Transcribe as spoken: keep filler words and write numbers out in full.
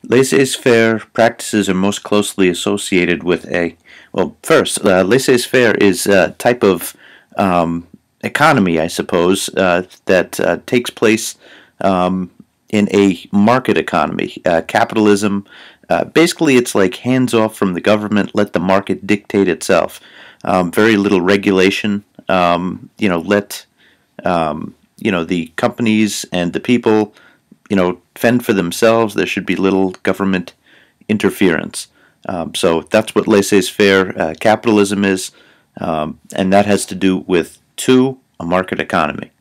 Laissez-faire practices are most closely associated with a, well, first, uh, laissez-faire is a type of um, economy, I suppose, uh, that uh, takes place um, in a market economy. Uh, capitalism, uh, basically, it's like hands off from the government, let the market dictate itself. Um, very little regulation, um, you know, let, um, you know, the companies and the people you know, fend for themselves. There should be little government interference. Um, so that's what laissez-faire uh, capitalism is, um, and that has to do with two, a market economy.